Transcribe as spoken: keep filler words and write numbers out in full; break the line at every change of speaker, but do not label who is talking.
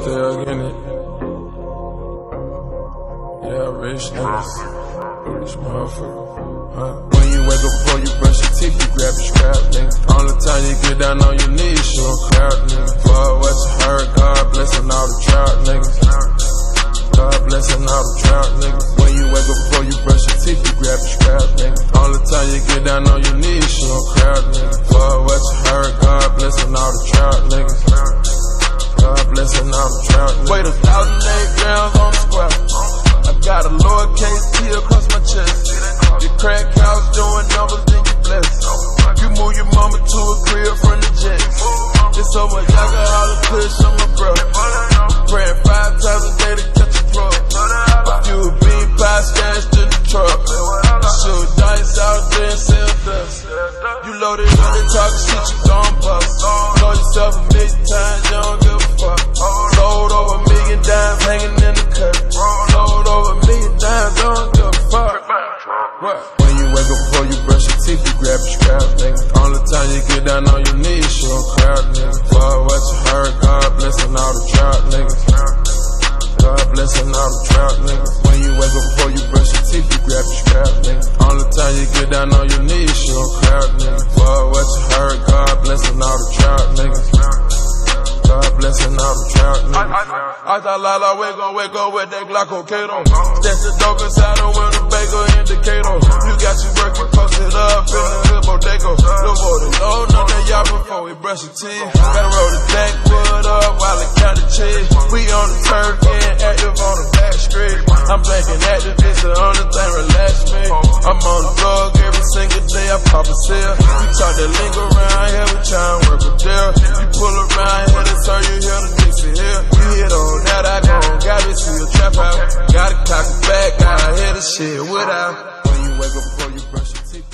still getting it. Yeah, rich niggas. Rich motherfucker. Huh? When you wake up before you brush your teeth, you grab your scrap, nigga. Only time you get down on your knees, you a crowd, nigga. For what you heard, God blessing all the trout, niggas. God blessing all the trout, niggas. When you wake up before you brush your teeth, you grab your scrap, nigga. Only time you get down on your knees, you a crowd, nigga. For what you heard, God blessing all the trout, niggas. God blessing all the trout, niggas. Weighed a thousand eight grams on the square. I got a lowercase T across my chest. The crack house doing numbers, then you blessed. You move your mama to a crib from the jets. It's so much I got all the push on my bro. Praying five times a day to catch a pro. A few bean pie stashed in the truck. Shoot dice out there and sell dust. You loaded up and talking shit, you gon' bust. Told yourself a million times, you don't give a fuck. Sold over a million dimes hanging in the cut. Sold over a million dimes, don't give a fuck. What? When you wake up before you brush your teeth, you grab your scrap, nigga. Only time you get down on your knees, you a crowd, nigga. For what you heard, God blessing all the trout, niggas. God blessing all the trout, niggas. When you wake up before you brush your teeth, you grab your scrap, nigga. Only time you get down on your knees, you a crowd, nigga. For what you heard, God blessing all the trout, niggas. God blessing all the trout, niggas. I, I, I thought Lala wake up, wake up with that Glockocato. That's the dope inside the Winnebago indicator. You got your working posted up in the hood bodega. Look for the low, know that y'all before we brush your teeth. Gotta roll the backwood up while it count the cheese. We on the turf, getting active on the back street. I'm thinking activist, the only thing relax me. I'm on the drug every single day, I pop a seal. You talk that lingo around here, we tryna work a deal. You pull around here, that's all you hear the Dixie Hill. You hit on that, I go on, got me see a trap out. Gotta cock it back, gotta hit the shit without. When you wake up before you brush your teeth.